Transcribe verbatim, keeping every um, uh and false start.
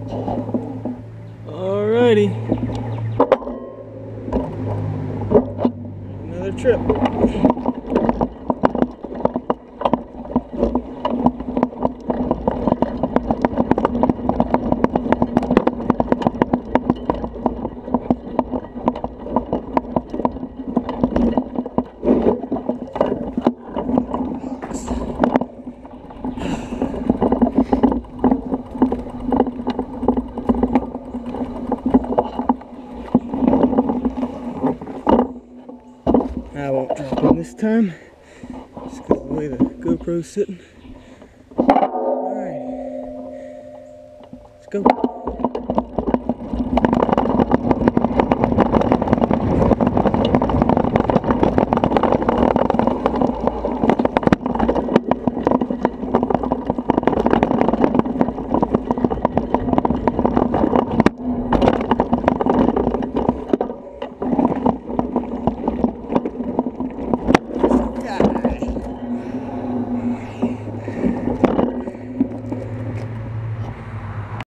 Alrighty. Another trip. I won't drop in this time, just because of the way the GoPro's sitting. Alright, let's go.